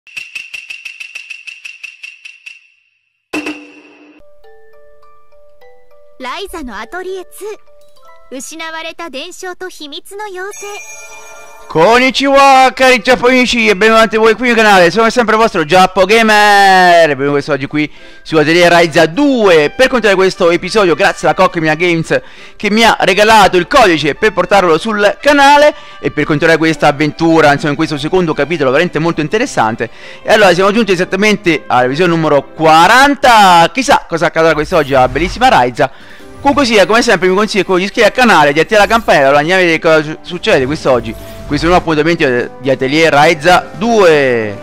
ライザのアトリエ2失われた伝承と秘密の妖精。 Konnichiwa cari giapponesi e benvenuti voi qui nel canale, sono sempre il vostro Giappo Gamer. Benvenuti quest'oggi qui su Atelier Ryza 2 per continuare questo episodio grazie alla Cockmia Games che mi ha regalato il codice per portarlo sul canale e per continuare questa avventura, insomma in questo secondo capitolo veramente molto interessante. E allora siamo giunti esattamente alla visione numero 40, chissà cosa accadrà quest'oggi alla bellissima Ryza. Comunque sia, come sempre mi consiglio quello di iscriverti al canale, di attivare la campanella, allora andiamo a vedere cosa succede quest'oggi. Questo è un nuovo appuntamento di Atelier Ryza 2.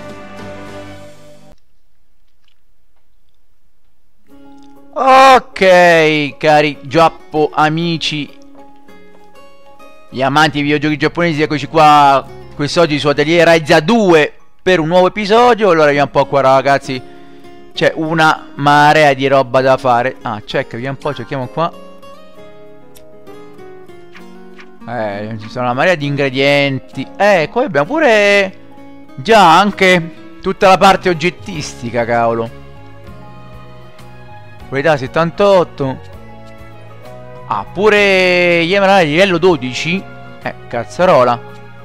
Ok, cari Giappo amici, gli amanti di videogiochi giapponesi, eccoci qua quest'oggi su Atelier Ryza 2 per un nuovo episodio. Allora vediamo un po' qua ragazzi. C'è una marea di roba da fare. Ah, check, vediamo un po', cerchiamo qua. Ci sono una marea di ingredienti. Qua abbiamo pure già anche tutta la parte oggettistica, cavolo. Qualità 78. Ah, pure gli emeraldi livello 12. Cazzarola.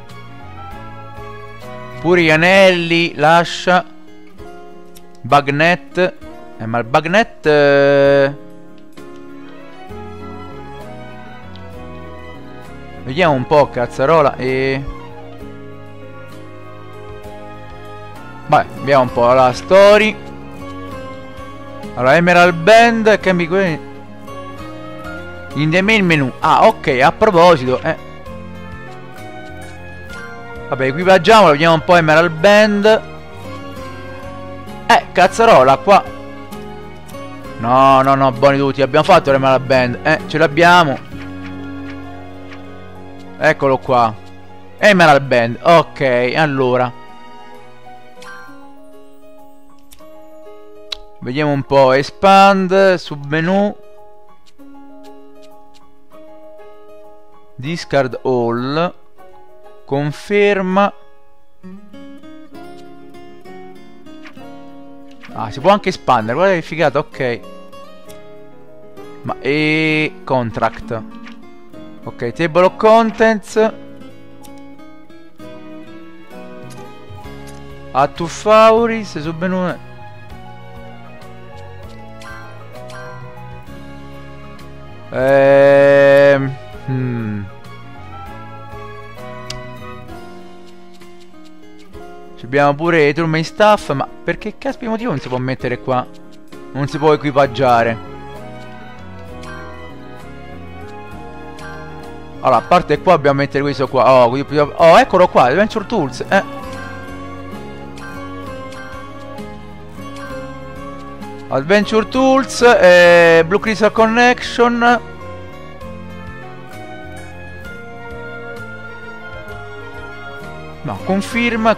Pure gli anelli, lascia. Bagnet. Ma il bagnet vediamo un po', cazzarola. Vabbè, vediamo un po' la story. Allora, Emerald Band, cambi quelli in the main menu. Ah, ok, a proposito, vabbè, equipaggiamolo, vediamo un po' Emerald Band. Cazzarola, qua. No, buoni tutti, abbiamo fatto l'Emerald Band. Ce l'abbiamo. Eccolo qua. Emerald Band, ok, allora vediamo un po'. Expand, submenu, discard all, conferma. Ah, si può anche espandere, guarda che figata, ok. Ma contract. Ok, table of contents. Add to favorites, submenu. Abbiamo pure i main staff. Ma per che caspita motivo non si può mettere qua? Non si può equipaggiare. Allora, a parte qua dobbiamo mettere questo qua. Oh, eccolo qua, Adventure Tools. Adventure Tools, Blue Crystal Connection. No, conferma.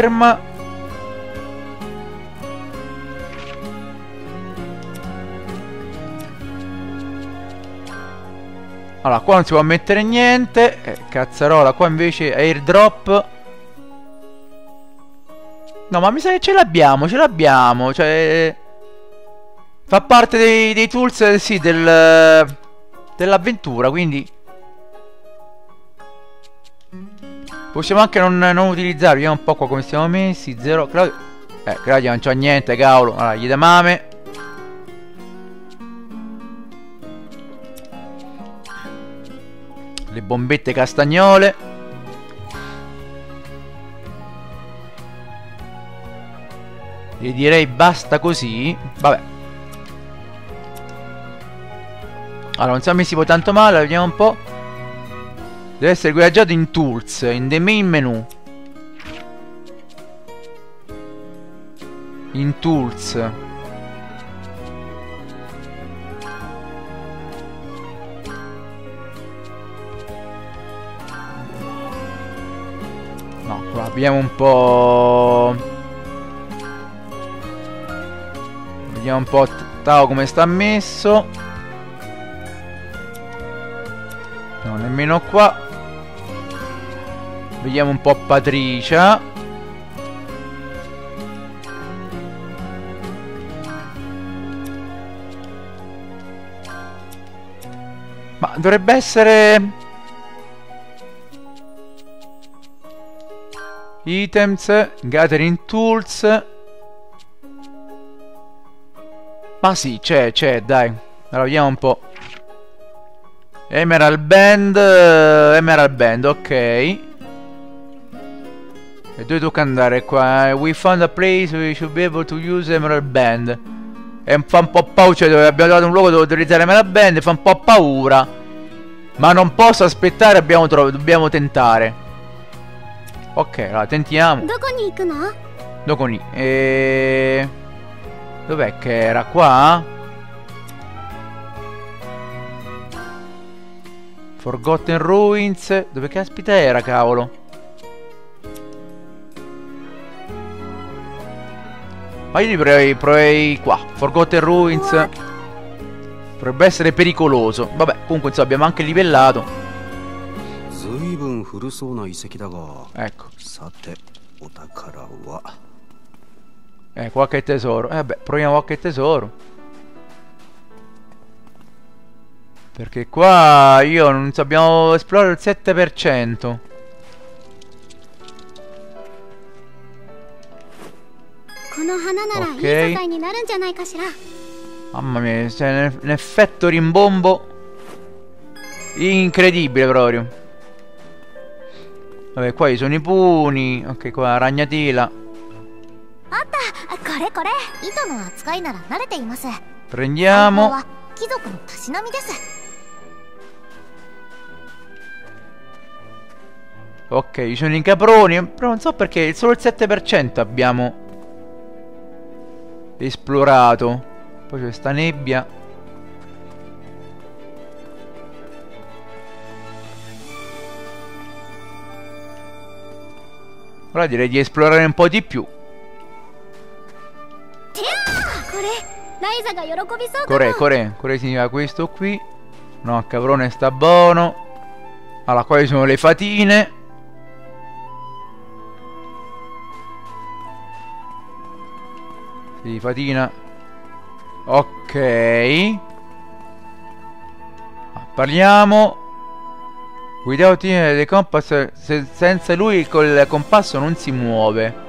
Allora, qua non si può mettere niente. Cazzarola, qua invece airdrop. No, ma mi sa che ce l'abbiamo. Cioè, fa parte dei tools, sì, dell'avventura, quindi possiamo anche non utilizzarlo. Vediamo un po' qua come stiamo messi. Zero Claudio. Claudio non c'ha niente, cavolo. Allora, gli da mame. Le bombette castagnole. E direi basta così. Vabbè. Allora, non siamo messi poi tanto male. Vediamo un po'. Deve essere equipaggiato in tools, in the main menu. In tools. No, qua vediamo un po'. Vediamo un po' Tao come sta messo. No, nemmeno qua. Vediamo un po' Patricia. Ma dovrebbe essere... Items, Gathering Tools. Ma sì, c'è, dai. Allora, vediamo un po'. Emerald Band, ok. E dove tocca andare qua? We found a place we should be able to use Emerald Band. E fa un po' paura, cioè abbiamo trovato un luogo dove utilizzare Emerald Band, fa un po' paura. Ma non posso aspettare, dobbiamo tentare. Ok, allora tentiamo. Dokoni. Dov'è che era? Qua? Forgotten Ruins. Dove caspita era, cavolo? Ma io proverei qua. Forgotten Ruins. Potrebbe essere pericoloso. Vabbè, comunque insomma abbiamo anche livellato. Ecco. Qualche tesoro. Beh, proviamo qualche tesoro. Perché qua io non so, abbiamo esplorato il 7%. Ok. Mamma mia, c'è un effetto rimbombo incredibile proprio. Vabbè, qua ci sono i puni. Ok, qua la ragnatela. Prendiamo. Ok, ci sono i caproni. Però non so perché solo il 7% abbiamo esplorato. Poi c'è sta nebbia. Allora direi di esplorare un po' di più. Corre significa questo qui. No, il caprone sta buono. Allora, qua ci sono le fatine. Sì, fatina. Ok. Parliamo. Without the compass, senza lui il compasso non si muove.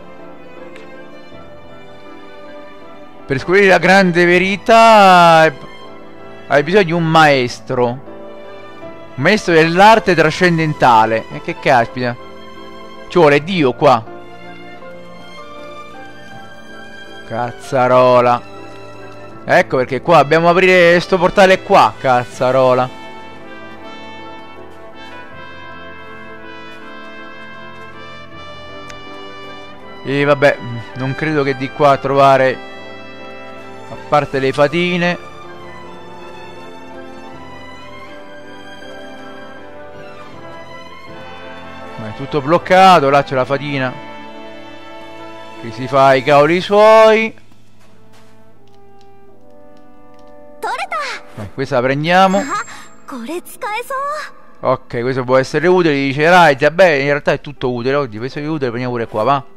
Per scoprire la grande verità hai bisogno di un maestro. Un maestro dell'arte trascendentale. E che caspita. Ci vuole Dio qua. Cazzarola. Ecco perché qua dobbiamo aprire sto portale qua. Cazzarola. E vabbè, non credo che di qua trovare, a parte le fatine. Ma è tutto bloccato. Là c'è la fatina che si fa i cavoli suoi. Questa la prendiamo. Ok, questo può essere utile. Dice Raid. Vabbè, in realtà è tutto utile. Oggi questo è utile, prendiamo pure qua, va.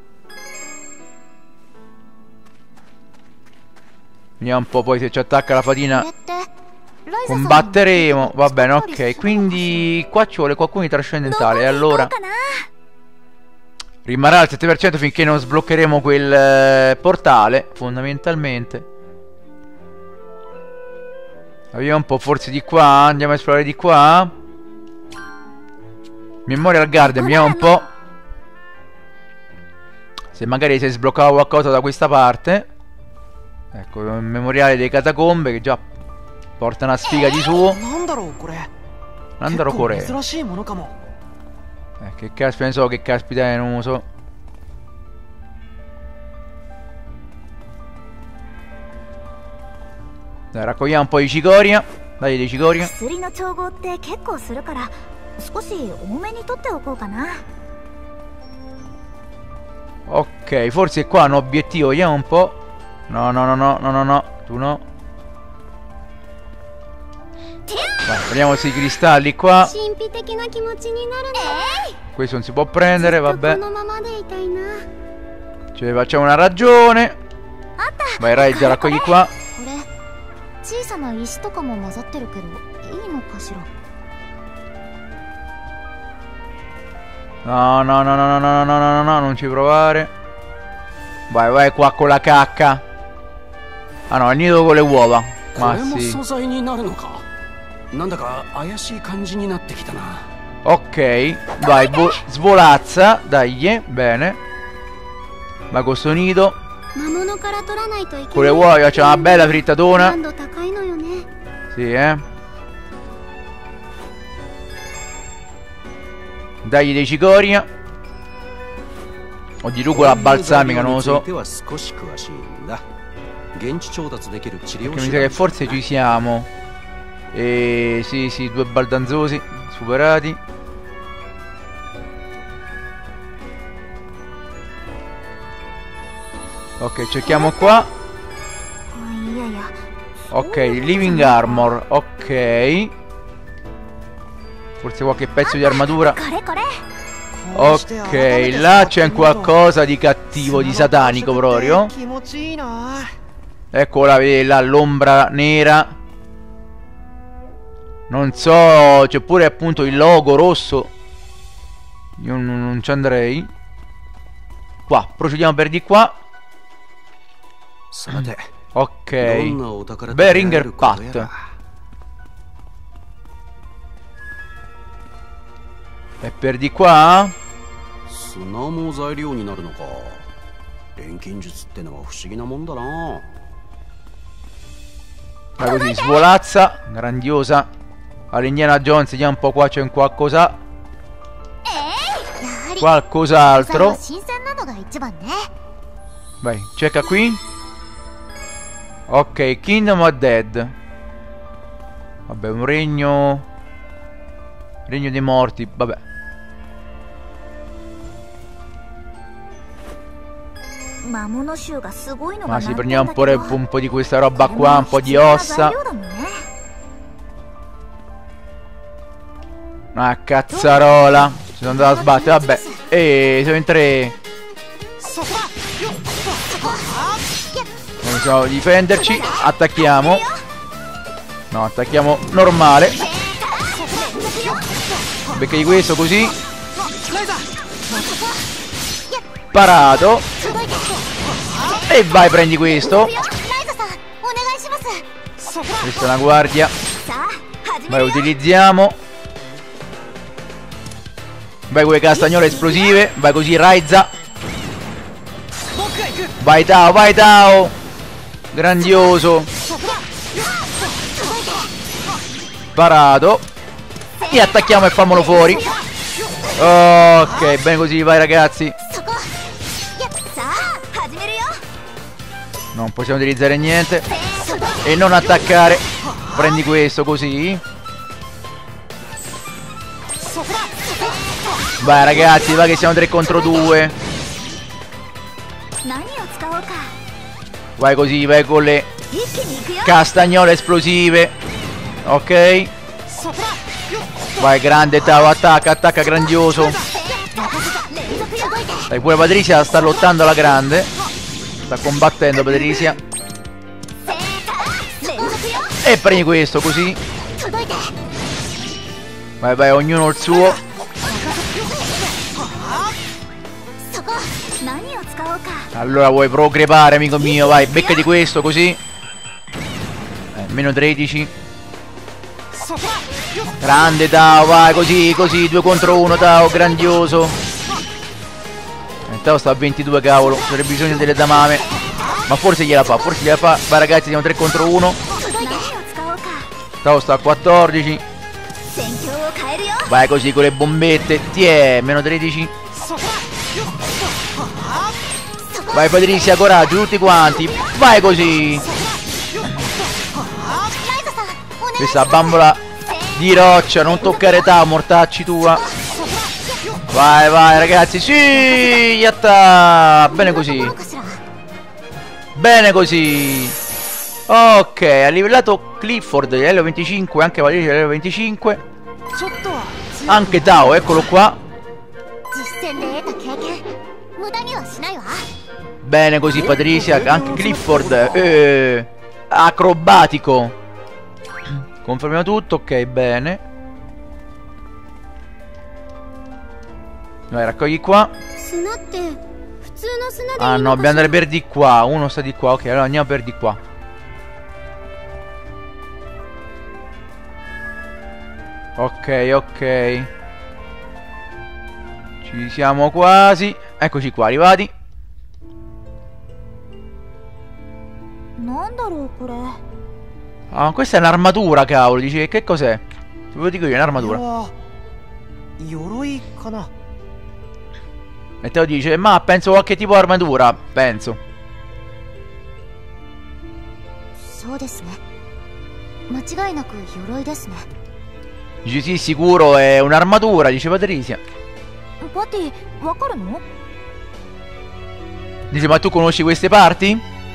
Vediamo un po' poi se ci attacca la fatina. Combatteremo. Va bene, ok. Quindi qua ci vuole qualcuno di trascendentale. E allora rimarrà al 7% finché non sbloccheremo quel portale. Fondamentalmente. Vediamo un po', forse di qua. Andiamo a esplorare di qua. Memorial Garden, vediamo un po'. Se magari si è sbloccato qualcosa da questa parte. Ecco, il memoriale dei catacombe che già porta una sfiga di suo. Nandaro Corea. Che caspita, ne so che caspita è, non lo so. Dai, raccogliamo un po' di cicoria. Dai, di cicoria. Ok, forse qua hanno obiettivo, vediamo un po'. No, tu no. Vai, prendiamo questi cristalli qua. Questo non si può prendere, vabbè. Cioè, facciamo una ragione. Vai, Raid, raccogli qua. No, no, no, no, no, no, no, no, no, no, non ci provare. Vai, vai qua con la cacca. Ah no, il nido con le uova. Ma sì. Ok, vai, svolazza. Dai, bene. Vai con sto nido. Con le uova c'è una bella frittatona. Sì, Dagli dei cicoria. O di rucola balsamica, non lo so. Perché mi sa che forse ci siamo. Sì, sì, 2 baldanzosi superati. Ok, cerchiamo qua. Ok, living armor. Ok. Forse qualche pezzo di armatura. Ok, là c'è qualcosa di cattivo, di satanico proprio. Eccola, vedi là l'ombra nera. Non so, c'è pure appunto il logo rosso. Io non ci andrei. Qua, procediamo per di qua. Ok. Beringer Pat. E per di qua? Ma così, svolazza. Grandiosa. All'Indiana Jones, vediamo un po' qua, c'è un qualcosa. Qualcos'altro. Vai, cerca qui. Ok, Kingdom of Dead. Vabbè, un regno. Regno dei morti, vabbè. Ma sì, prendiamo un po' di questa roba qua, un po' di ossa. Ah, cazzarola. Ci sono andato a sbattere, vabbè. Siamo in 3. Non possiamo difenderci. Attacchiamo. No, attacchiamo normale. Perché di questo così. Parato. E vai, prendi questo. Questa è una guardia. Vai, utilizziamo. Vai con le castagnole esplosive. Vai così, Raiza. Vai Tao, vai Tao. Grandioso. Parato. E attacchiamo e fammolo fuori. Ok, bene così, vai ragazzi. Non possiamo utilizzare niente. E non attaccare. Prendi questo così. Vai ragazzi, vai che siamo 3 contro 2. Vai così, vai con le castagnole esplosive. Ok. Vai, grande Tao, attacca, attacca, grandioso. Dai, pure Patricia sta lottando alla grande. Sta combattendo Patricia. E prendi questo così. Vai, vai, ognuno il suo. Allora vuoi procrepare, amico mio. Vai, beccati questo così. Meno 13. Grande Tao, vai così, così, 2 contro 1 Tao, grandioso. Tao sta a 22, cavolo, c'è bisogno delle damame. Ma forse gliela fa, forse gliela fa. Vai ragazzi, siamo 3 contro 1. Tao sta a 14. Vai così con le bombette. Tiè, meno 13. Vai Patricia, coraggio, tutti quanti. Vai così. Questa bambola di roccia, non toccare Tao, mortacci tua. Vai, vai ragazzi, sì, yatta. Bene così. Bene così. Ok, ha livellato Clifford livello 25, anche Valerio livello 25. Anche Tao, eccolo qua. Bene così Patricia, anche Clifford acrobatico. Confermiamo tutto, ok, bene. Vai, raccogli qua. Ah no, dobbiamo andare per di qua. Uno sta di qua, ok, allora andiamo per di qua. Ok, ok. Ci siamo quasi. Eccoci qua, arrivati. Ah, questa è un'armatura, cavolo. Dici che cos'è? Te lo dico io, è un'armatura. E te lo dice, ma penso qualche tipo di armatura. Penso. Dice sì, sicuro è un'armatura, dice Patrizia. Dice, ma tu conosci queste parti?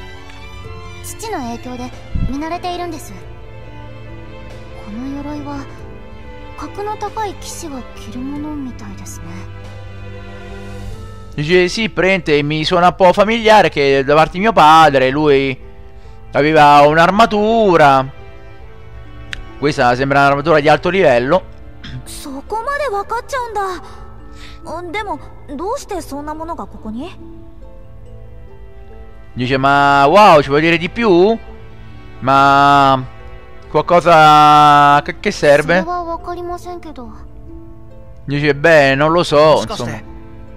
Dice sì, praticamente mi suona un po' familiare che da parte di mio padre lui aveva un'armatura. Questa sembra un'armatura di alto livello. Dice ma wow, ci vuoi dire di più? Ma qualcosa che serve? Dice beh, non lo so, insomma.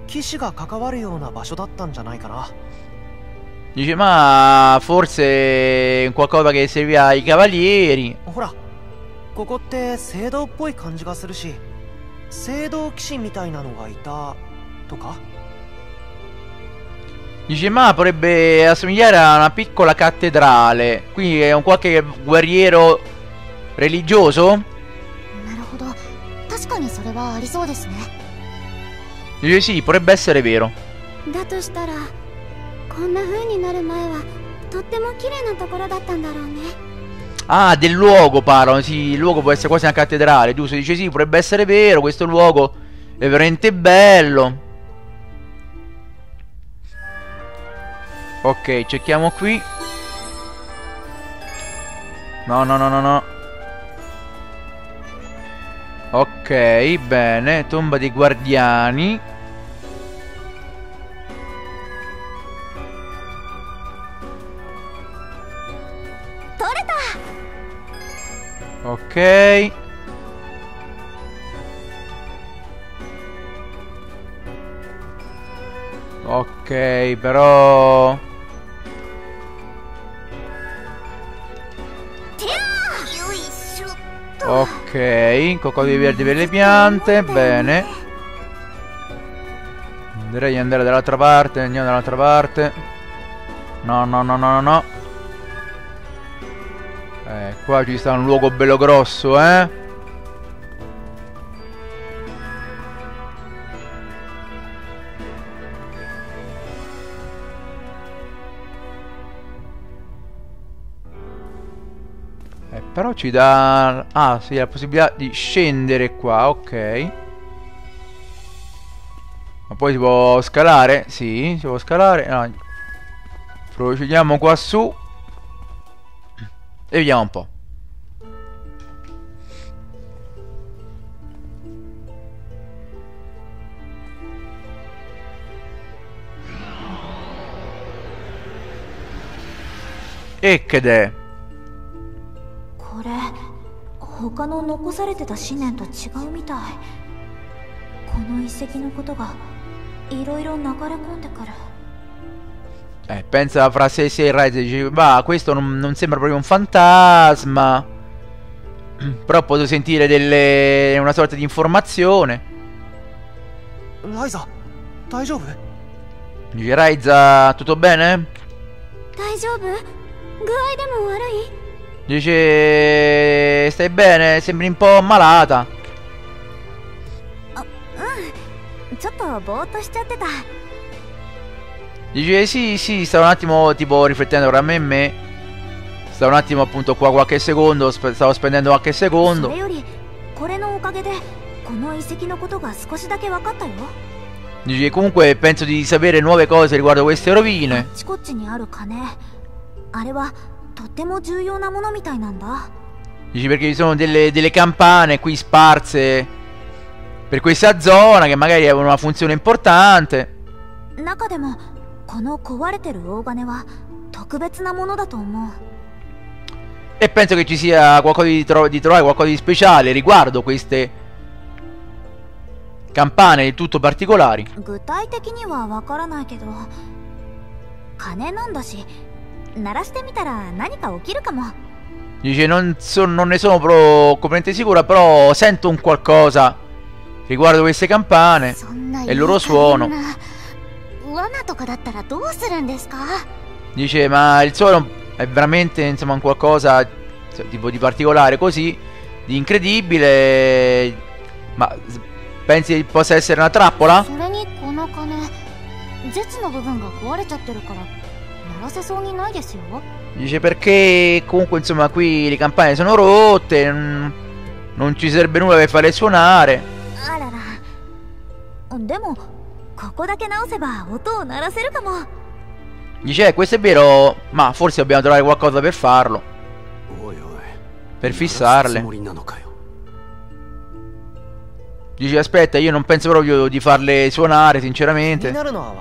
Dice ma forse qualcosa che serviva ai cavalieri. Dice ma potrebbe assomigliare a una piccola cattedrale. Quindi è un qualche guerriero religioso? Dice sì, potrebbe essere vero. Ah, del luogo parlano, sì, il luogo può essere quasi una cattedrale, giusto? Dice sì, potrebbe essere vero, questo luogo è veramente bello. Ok, cerchiamo qui. No, no, no, no, no. Ok, bene, tomba dei guardiani. Ok. Ok, però ok, qualcosa di verde per le piante, bene. Direi di andare dall'altra parte, andiamo dall'altra parte. No, no, no, no, no. Qua ci sta un luogo bello grosso, però ci dà... Ah, sì, la possibilità di scendere qua, ok. Ma poi si può scalare? Sì, si può scalare. No. Procediamo qua su. E vediamo un po'. E che è? 他の残されてた思念と違うみたい。この遺跡のことがいろいろ流れ込んでくる。 Pensa fra sé e sé il re, dice, ma questo non sembra proprio un fantasma. Però posso sentire una sorta di informazione. Raiza, daijoubu? Dice Raiza, tutto bene? Daijoubu? Guai demo warai? Dice, stai bene? Sembri un po' malata. Dice sì, sì, stavo un attimo tipo riflettendo tra me e me. Stavo un attimo appunto qua qualche secondo, stavo spendendo qualche secondo. Dice comunque penso di sapere nuove cose riguardo queste rovine. Dici perché ci sono delle campane qui sparse per questa zona che magari aveva una funzione importante. 中でもこの壊れてる大金は特別なものだと思う。 E penso che ci sia qualcosa di trovare qualcosa di speciale riguardo queste campane del tutto particolari. 具体的にはわからないけど、金なんだし、鳴らしてみたら何か起きるかも。 Dice non ne sono completamente sicura, però sento un qualcosa riguardo queste campane e il loro suono. 罠とかだったらどうするんですか? Dice ma il suono è veramente insomma un qualcosa tipo di particolare così, di incredibile. Ma pensi possa essere una trappola? それにこの鐘、絶の部分が壊れちゃってるから鳴らせそうにないですよ。 Dice perché comunque insomma qui le campane sono rotte, non ci serve nulla per farle suonare. あらら。でもここだけ直せば音を鳴らせるかも。 Dice questo è vero, ma forse dobbiamo trovare qualcosa per farlo, per fissarle. Dice aspetta, io non penso proprio di farle suonare sinceramente.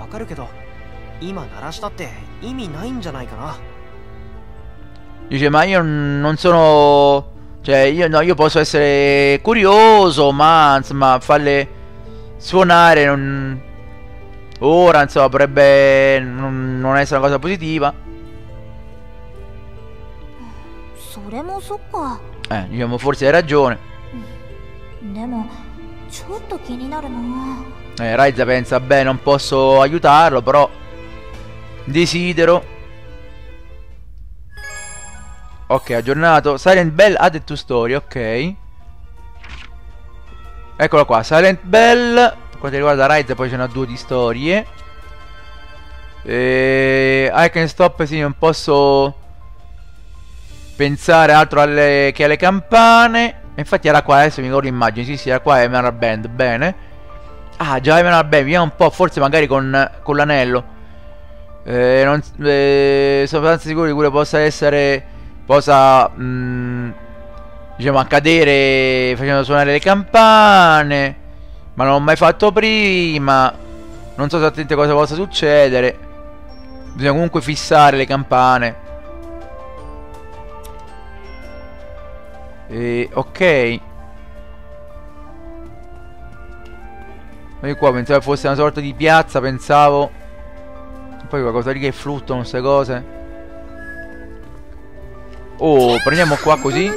Dice ma io non sono, cioè io posso essere curioso, ma insomma farle suonare ora insomma potrebbe non essere una cosa positiva. Diciamo forse hai ragione. Raiza pensa beh non posso aiutarlo, però desidero. Ok, aggiornato. Silent Bell added to story, ok. Eccola qua, Silent Bell. Per quanto riguarda Raiza poi ce n'ha 2 di storie. I can stop, sì, non posso pensare altro che alle campane. Infatti era qua, adesso mi ricordo l'immagine. Sì, sì, era qua Emerald Band, bene. Ah, già Emerald Band, vediamo un po', forse magari con l'anello. Sono abbastanza sicuro di quello possa essere... diciamo accadere facendo suonare le campane, ma non l'ho mai fatto prima. Non so esattamente cosa possa succedere. Bisogna comunque fissare le campane. Ok. Ma io qua pensavo fosse una sorta di piazza, pensavo. Poi qualcosa lì che fluttuano queste cose. Oh, prendiamo qua così.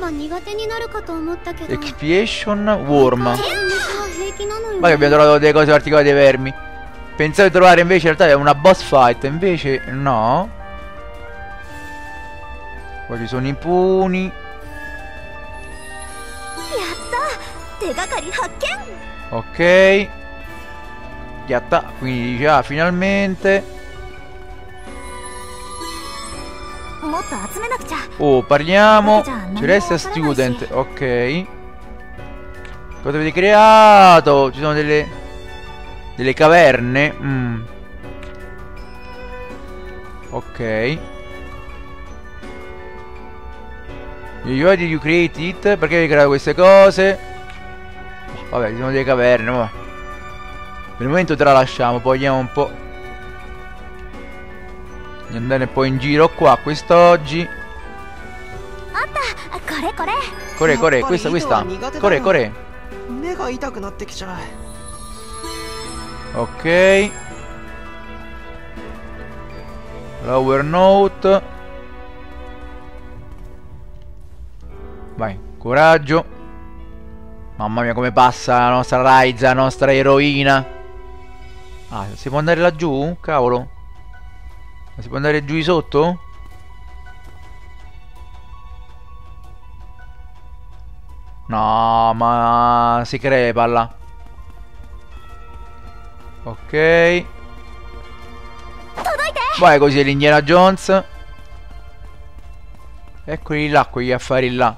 Expiation Worm. Ma che abbiamo trovato delle cose particolari dei vermi. Pensavo di trovare invece in realtà una boss fight, invece no. Qua ci sono i puni. Ok. Yatta. Quindi dice finalmente. Oh, parliamo. Ci resta student. Ok. Cosa avete creato? Ci sono delle caverne. Ok. Why did you create it? Perché avete creato queste cose? Vabbè, ci sono delle caverne. Vabbè. Per il momento te la lasciamo. Poi vediamo un po'. Andare poi in giro qua quest'oggi. Corre, questa. Corre. Ok. Lower note. Vai, coraggio. Mamma mia come passa la nostra Raiza, la nostra eroina. Ah, si può andare laggiù? Cavolo. Ma si può andare giù di sotto? No, ma si crepa là. Ok. Vai così l'Indiana Jones. Eccoli là, quegli affari là.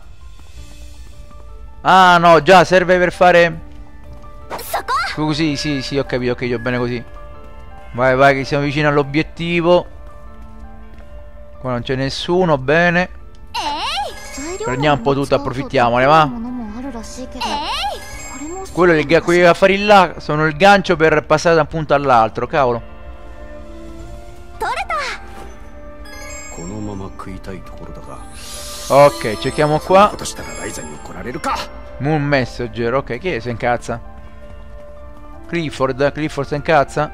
Ah no, già serve per fare così, sì, ho capito, ok, va bene così. Vai, che siamo vicini all'obiettivo. Qua non c'è nessuno, bene. Prendiamo un po' tutto, approfittiamone, va. quegli affari là sono il gancio per passare da un punto all'altro, cavolo. 取れた。 このまま食いたいところだが Ok, cerchiamo こんな qua. ことしたらライザに怒られるか Moon Messenger, ok, chi è? Si incazza? Clifford si incazza?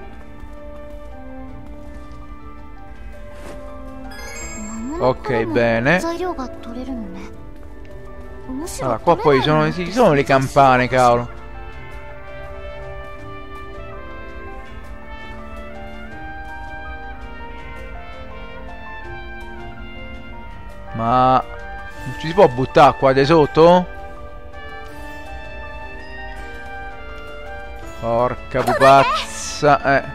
Ok, bene. 材料が取れるのね。むしろ Allora, qua poi ci sono le campane, cavolo. Ma non ci si può buttare qua di sotto? Porca pupazza,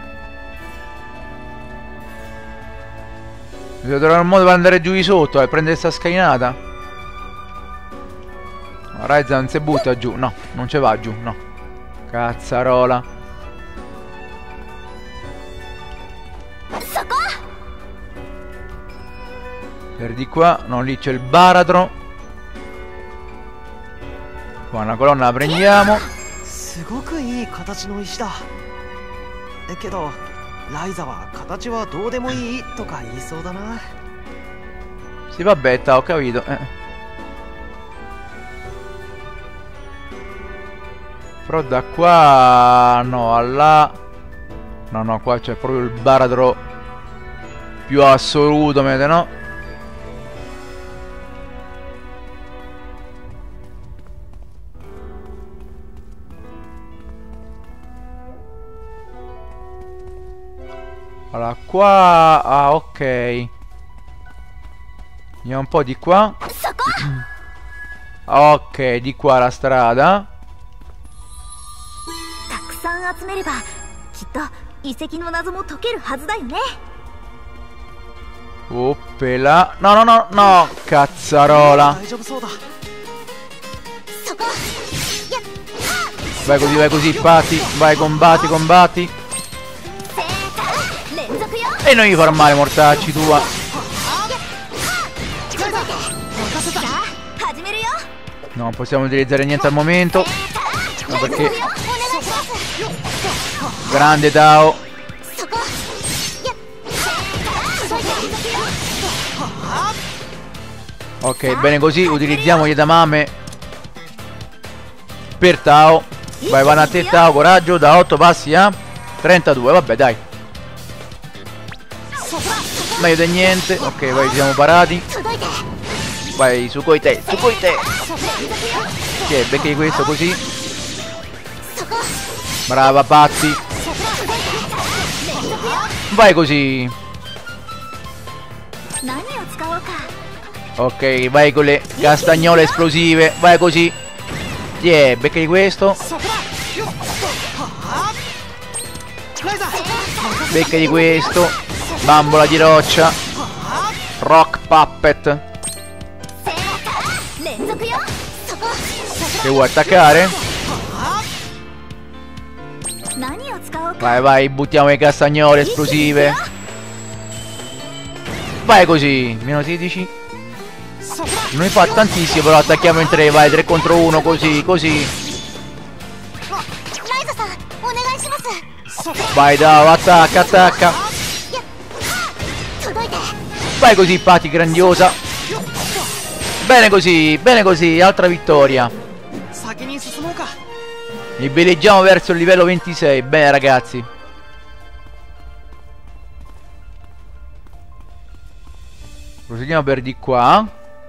Bisogna trovare un modo per andare giù di sotto e prendere sta scalinata. Raiza non si butta giù, no, non ci va giù, no. Cazzarola. Per di qua, no, lì c'è il baratro. Qua una colonna la prendiamo. すごくいい形の石だけどライザは形はどうでもいいとか言いそうだな Sì, vabbè, ho capito. Però da qua... no, a là... no, no, qua c'è proprio il baratro più assoluto, vedete, no? Allora, qua... ah, ok. Andiamo un po' di qua. Ok, di qua la strada. たくさん集めればきっと遺跡の謎も解けるはずだよね。 Oppela. No, no, no, no, cazzarola. 大丈夫そうだそこ。 Vai così, Patti. Vai, combatti, combatti. 連続よ。 E non gli far male, mortacci tua. さあ始めるよ。 No, non possiamo utilizzare niente al momento. No, perché... お願いします。 grande Tao. そこ。 Ok, bene così. Utilizziamo gli edamame per Tao. Vai, va a te Tao, coraggio. Da 8 passi a 32, vabbè, dai. Meglio di niente. Ok, vai, siamo parati. Vai, su coi te, su coi te. Ok, becchi questo così. Brava Patti. Vai così. 何を使おうか。 Ok, vai con le castagnole esplosive. Vai così. Yeah, becchi questo. ライザ Becca di questo. Bambola di roccia. Rock puppet. 連続よ。そこ。 Che vuoi attaccare? 何を使おうか。 Vai, vai, buttiamo le castagnole esplosive. Vai così. Meno 16. Non mi fa tantissimo, però attacchiamo in 3. Vai, 3 contro 1, così, così. ライザさんお願いします。 Vai, Dao, attacca, attacca. 届いて。 Vai così, Patti, grandiosa. Bene così, altra vittoria. 先に進もうか Ribelleggiamo verso il livello 26. Bene, ragazzi. Proseguiamo per di qua.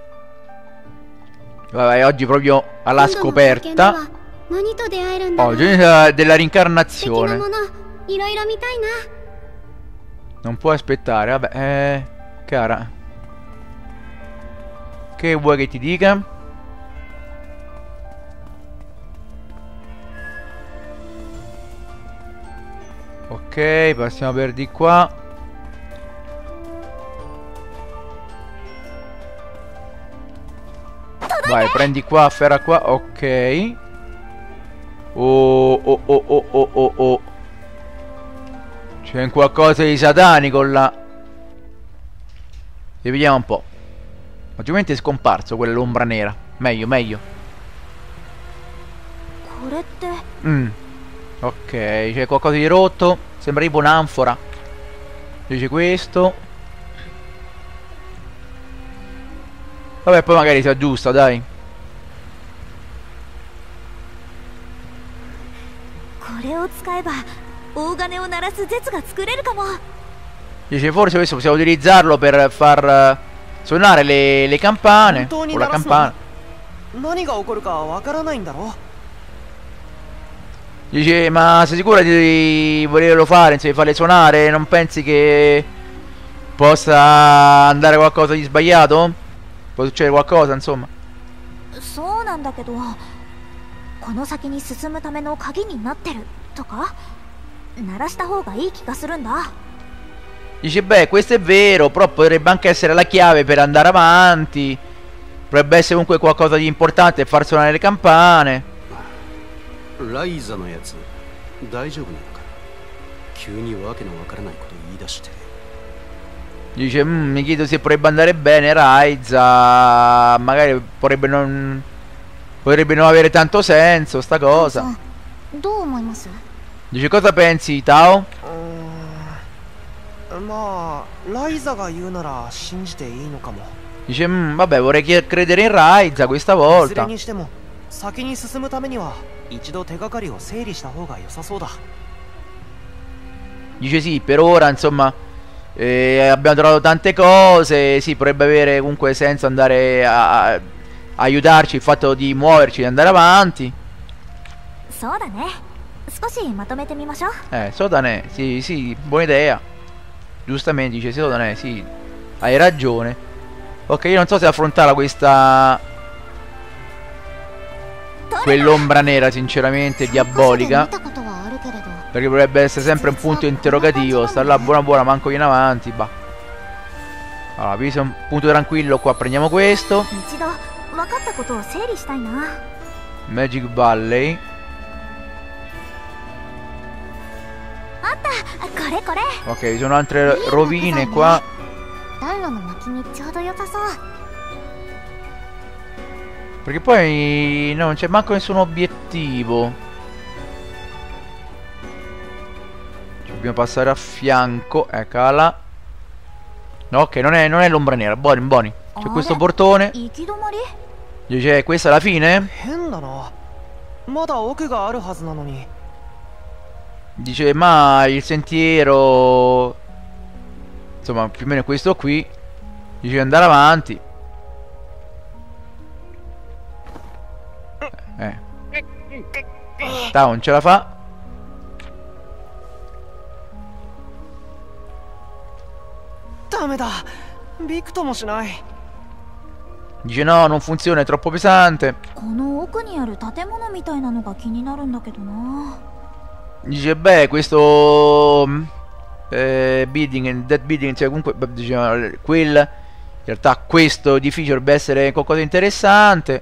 Vabbè, oggi proprio alla scoperta. 何と出会えるんだろう。 Oggi della 素敵な rincarnazione. ものいろいろ見たいな。 Non puoi aspettare, vabbè, cara. Che vuoi che ti dica? Ok, passiamo per di qua. Vai, prendi qua, afferra qua, ok. Oh, oh, oh, oh, oh, oh, oh. C'è qualcosa di satanico là. E vediamo un po'. Ovviamente è scomparso quell'ombra nera. Meglio, meglio. これってって。 Ok, c'è qualcosa di rotto. Sembra tipo un'anfora. Dice questo. Vabbè, poi magari si aggiusta, dai. これを使えば大金を鳴らす絶が作れるかも。 Dice forse questo possiamo utilizzarlo per far suonare le campane. O la campana. 何が起こるかわからないんだろ。 Dice, ma sei sicura di volerlo fare, insomma, di farle suonare? Non pensi che possa andare qualcosa di sbagliato? Può succedere qualcosa, insomma. そうなんだけど、この先に進むための鍵になってるとか鳴らした方がいい気がするんだ。 Dice, beh, questo è vero, però potrebbe anche essere la chiave per andare avanti. Potrebbe essere comunque qualcosa di importante, far suonare le campane. ライザのやつ大丈夫なのか。急にわけのわからないことを言い出して。 Dice, mi chiedo se potrebbe andare bene Raiza. Magari potrebbe non avere tanto senso sta cosa. どう思います？ Dice, cosa pensi, Tao? まあライザが言うなら信じていいのかも。 Dice, vabbè, vorrei credere in Raiza questa いずれ volta. にしても先に進むためには一度手がかりを整理した方が良さそうだ。 Dice sì, per ora insomma abbiamo trovato tante cose. Sì, potrebbe avere comunque senso andare a aiutarci il fatto di muoverci, di andare avanti. そうだね。少しまとめてみましょう。 Sodane, sì, sì, buona idea. Giustamente dice Sodane, sì, hai ragione. Ok, io non so se affrontarla questa... quell'ombra nera, sinceramente, diabolica. Perché potrebbe essere sempre un punto interrogativo. Sta là buona buona, manco viene avanti. Bah. Allora, visto un punto tranquillo qua, prendiamo questo. 一度分かったことを整理したいな。 Magic Valley. あった、これこれ。 Ok, ci sono altre rovine qua. 暖炉の薪にちょうど良さそう。 Perché poi no, non c'è manco nessun obiettivo. Dobbiamo passare a fianco. Eccola là. No, ok, non è l'ombra nera. Buoni, buoni. C'è questo portone. 行き止まり？ Dice, questa è la fine? 変だな。まだ奥があるはずなのに。 Dice, ma il sentiero... Insomma, più o meno è questo qui. Dice andare avanti. Tao non ce la fa. Dice no, non funziona, è troppo pesante. この奥にある建物みたいなのが気になるんだけどな。 Dice beh, questo building, that building, cioè comunque diciamo, quel, in realtà questo edificio dovrebbe essere qualcosa di interessante.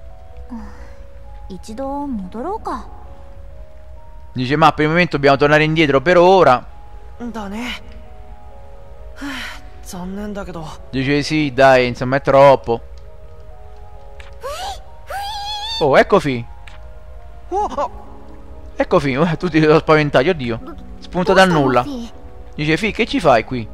一度戻ろうか。 Dice ma per il momento dobbiamo tornare indietro per ora. だね。残念だけど。 Dice sì, dai, insomma è troppo. Oh, ecco Fi. Ecco Fi, tutti sono spaventati, oddio. Spunta dal nulla. Dice Fi, che ci fai qui?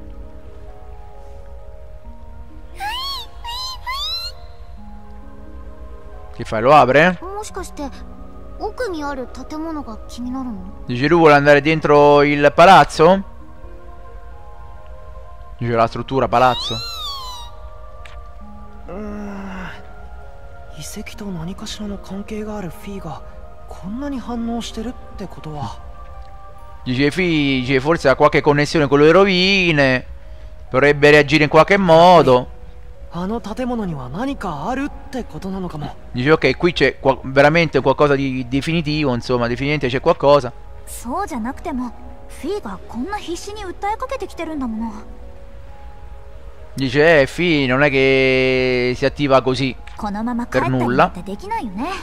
Che fai, lo apre? もしかして奥にある建物が気になるの？ Dice lui vuole andare dentro il palazzo? Dice la struttura palazzo. 遺跡と何かしらの関係があるフィーがこんなに反応してるってことは。 Dice Fi, dice forse ha qualche connessione con le rovine. Potrebbe reagire in qualche modo. あの建物には何かあるってことなのかも。 Dice ok, qui c'è veramente qualcosa di definitivo, insomma, definitivamente c'è qualcosa. そうじゃなくてもフィーがこんな必死に訴えかけてきてるんだもの。 Dice Fi non è che si attiva così このまま帰ったりなんてできないよね。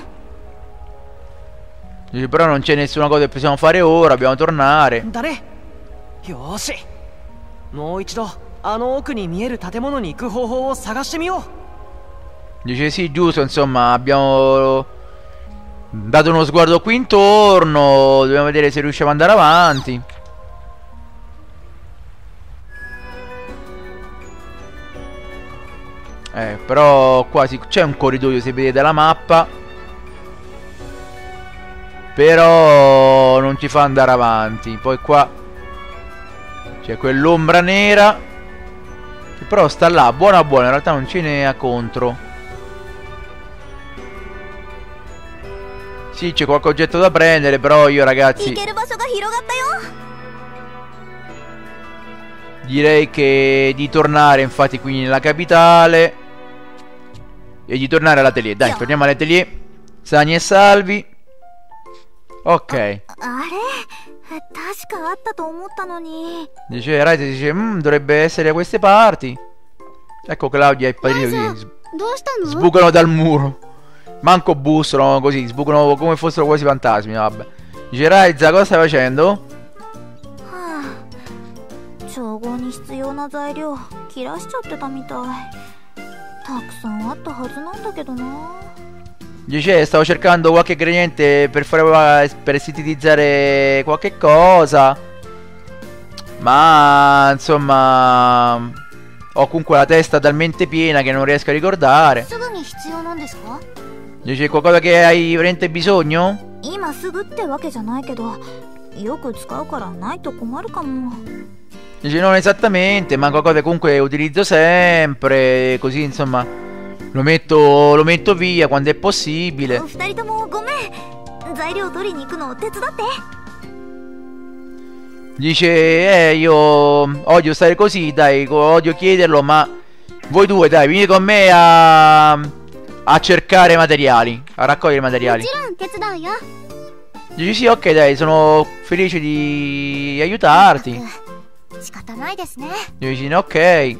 Dice però non c'è nessuna cosa che possiamo fare ora, dobbiamo tornare. だね。よーし。もう一度あの奥に見える建物に行く方法を探してみよう。 Dice sì, giusto, insomma, abbiamo Date uno sguardo qui intorno. Dobbiamo vedere se riusciamo ad andare avanti. Però qua c'è un corridoio, se vedete la mappa. Però non ci fa andare avanti. Poi qua c'è quell'ombra nera che però sta là, buona buona. In realtà non ce n'è a contro. Sì, c'è qualche oggetto da prendere, però io ragazzi direi che di tornare infatti qui nella capitale e di tornare all'atelier. Dai, torniamo all'atelier sani e salvi. Ok. Dice Ryza, dice dovrebbe essere da queste parti. Ecco Claudia e il padrino che sbucano dal muro. Manco bussano così, sbucano come fossero quasi fantasmi. Vabbè. Dice Ryza, cosa stai facendo? Dice stavo cercando qualche ingrediente per fare, per sintetizzare qualche cosa. Ma insomma ho comunque la testa talmente piena che non riesco a ricordare. Dice qualcosa che hai veramente bisogno? Dice non esattamente, ma qualcosa che comunque utilizzo sempre. Così insomma lo metto via quando è possibile. Dice io odio stare così, dai, odio chiederlo, ma voi due dai, venite con me a cercare materiali, a raccogliere materiali. Dici sì, ok dai, sono felice di aiutarti. Dici ok.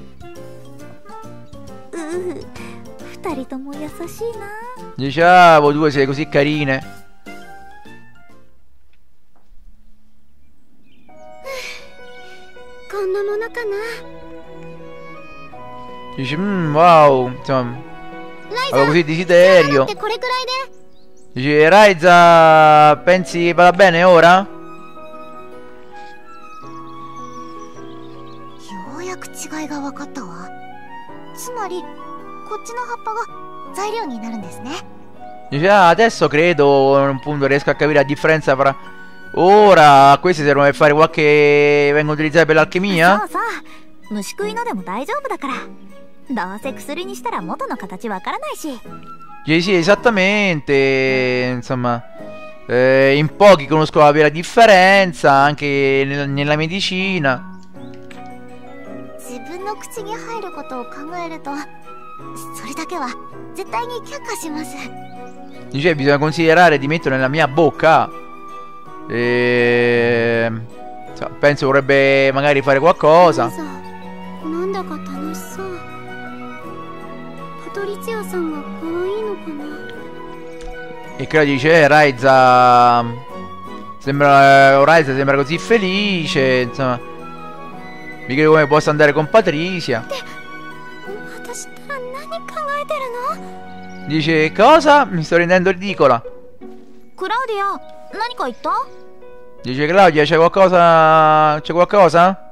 Dice ah, voi due siete così carine. Dice wow, insomma avevo così desiderio. Dice Ryza, pensi vada bene ora? Dice ah, adesso credo appunto riesco a capire la differenza fra ora questi servono per fare qualche vengono utilizzati per l'alchimia? Dice sì, esattamente. Insomma in pochi conoscono la vera differenza anche nella medicina. Dice bisogna considerare di metterlo nella mia bocca. Penso vorrebbe magari fare qualcosa. E credo dice Ryza sembra così felice. Insomma mi chiedo come possa andare con Patricia. Dice cosa? Mi sto rendendo ridicola. Dice Claudia c'è qualcosa? C'è qualcosa?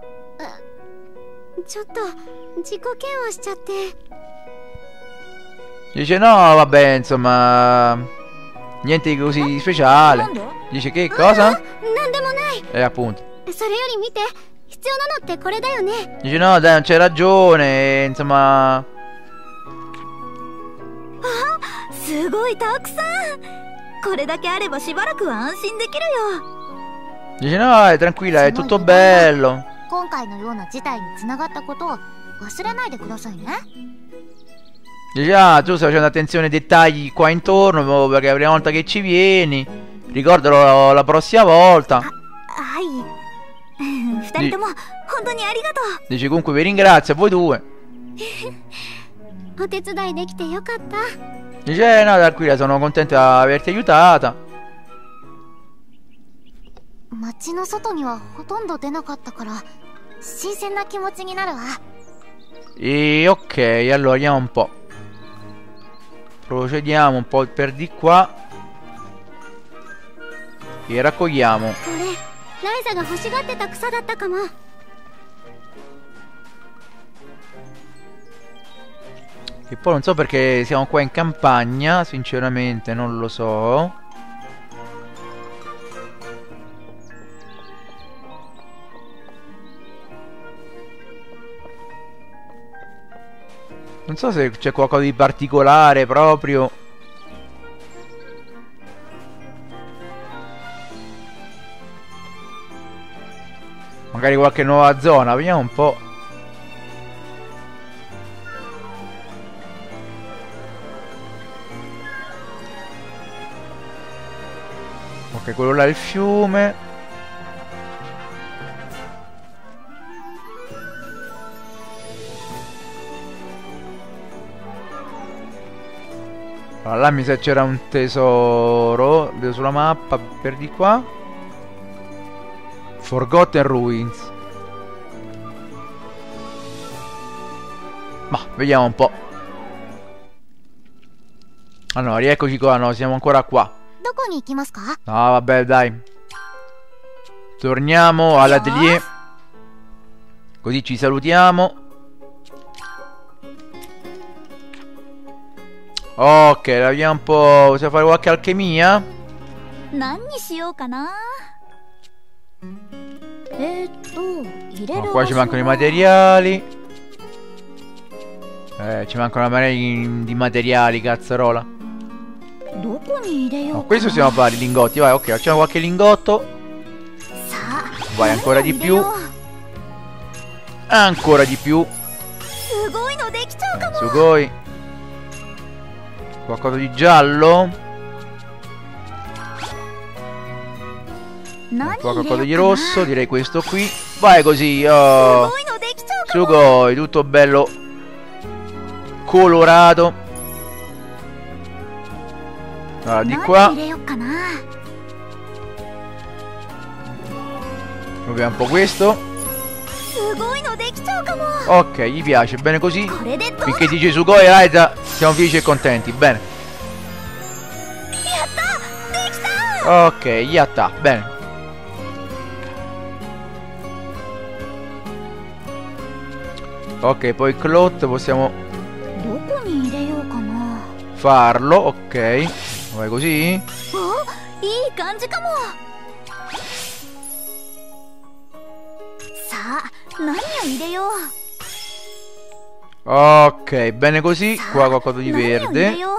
Dice no vabbè insomma niente di così speciale. Dice che cosa? Appunto. Dice no dai non c'è ragione. Insomma dice no tranquilla è tutto bello. Dice ah tu stai facendo attenzione ai dettagli qua intorno perché è la prima volta che ci vieni. Ricordalo la prossima volta. Dice comunque vi ringrazio a voi due. Dice no tranquilla sono contento di averti aiutata. E ok allora vediamo un po'. Procediamo un po' per di qua. E raccogliamo. これライザが欲しがってた草だったかも。 E poi non so perché siamo qua in campagna, sinceramente non lo so. Non so se c'è qualcosa di particolare proprio. Magari qualche nuova zona, vediamo un po'. Ok, quello là è il fiume. Allora, là mi sa c'era un tesoro. Vedo sulla mappa per di qua. Forgotten Ruins. Ma vediamo un po'. Ah no, rieccoci qua. No, siamo ancora qua. どこに行きますか？ No, vabbè, dai. Torniamo all'atelier. Così ci salutiamo. Ok, abbiamo un po'. Possiamo fare qualche alchimia? 何にしようかな。入れる No, qua ci mancano i materiali. Ci mancano di materiali, cazzarola. どこに入れようかな。 No, questo possiamo fare i lingotti. Vai, ok, facciamo qualche lingotto. さあ Vai, ancora di 何を入れよ più. う。 Ancora di più. すごいのできちゃうかも。 Sugoi. Qualcosa di giallo. 何 Qua 入れ qualcosa di ようか rosso. な。 Direi questo qui. Vai così. す Oh. ごいのできちゃうかも。 Sugoi, tutto bello colorato. Allora, di 何 qua 入れようかな。 proviamo un po' questo. すごいのできちゃうかも。 Ok, gli piace, bene così. これでどうだ。 Finché dice Sugoi e Raida siamo felici e contenti. Bene. やったできた。 Ok, yatta, bene. Ok, poi Clot possiamo どこに入れようかな。 farlo, ok. Vai così. お、いい感じかも。さあ、何を入れよう。 Ok, bene così. さあ Qua qualcosa di 何を入れ verde. よう。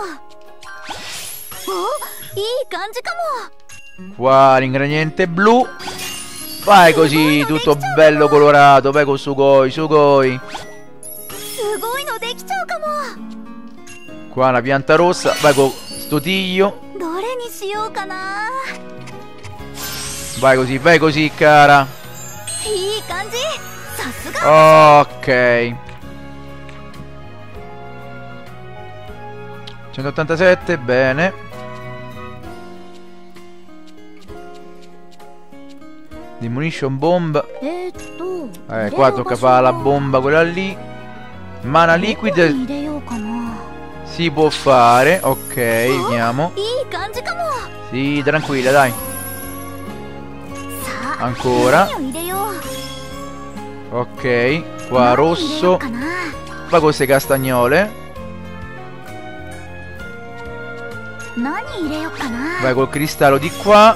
お、いい感じかも。 Qua l'ingrediente blu. Vai così, tutto bello colorato. Vai con Sugoi, Sugoi. すごいのできちゃうかも。 Qua una pianta rossa. Vai con sto tiglio. どれにしようかな。 Vai così, cara. いい感じ。さすが。 Ok. 187, bene. Demolition bomb. Qua tocca fare la bomba quella lì. Mana liquid 入れようかな。 si può fare. Ok, vediamo. いい感じかも。 Sì, tranquilla, dai. さあ、 Ancora. 何を入れよう。 Ok, qua 何入れよ rosso. うかな。 Va con queste castagnole. 何入れようかな。 Vai col cristallo di qua.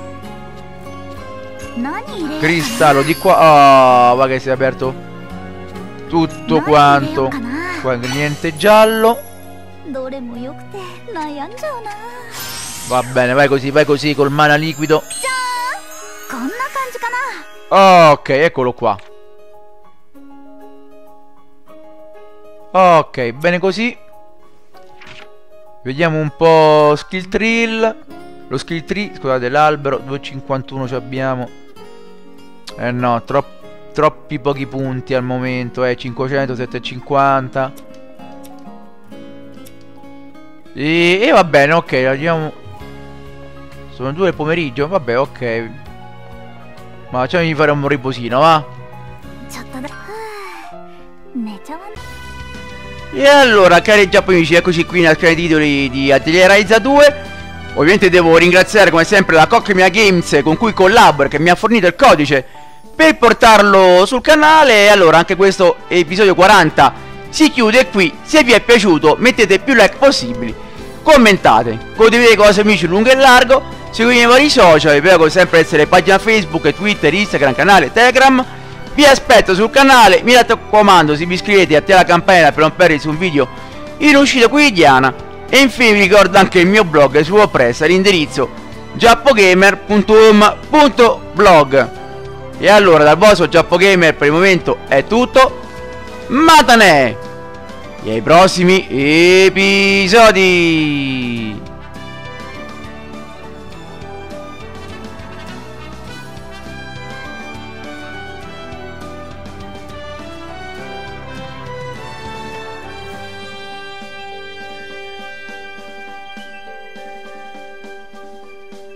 何入れようかな。 Cristallo di qua. Ah, va che si è aperto tutto 何入れよ quanto. うかな。 Qua niente giallo. どれもよくて悩んじゃうな。 Va bene, vai così col mana liquido. じゃーん、こんな感じかな。 Ok, eccolo qua. Ok, bene così. Vediamo un po' skill tree. Lo skill tree, scusate, l'albero 251 ci abbiamo. No, troppi pochi punti al momento, 500, 750. E va bene, ok, andiamo. Sono 2 del pomeriggio, vabbè, ok. Ma facciamo di fare un riposino, va? ちょっとだ。はあ、寝ちゃわない。 E allora, cari giapponesi, eccoci qui nella scritta dei titoli di Atelier Ryza 2. Ovviamente devo ringraziare come sempre la Cockmia Games con cui collaboro, che mi ha fornito il codice per portarlo sul canale. E allora anche questo episodio 40 si chiude qui. Se vi è piaciuto mettete più like possibili, commentate, condividete cose amici lungo e largo, seguite i vari social, vi prego sempre essere pagina Facebook, Twitter, Instagram, canale Telegram. Vi aspetto sul canale, mi raccomando se vi iscrivete e attivate la campanella per non perdersi un video in uscita quotidiana. E infine vi ricordo anche il mio blog su WordPress all'indirizzo giappogamer.home.blog. E allora dal vostro Giappogamer per il momento è tutto, Matane! E ai prossimi episodi!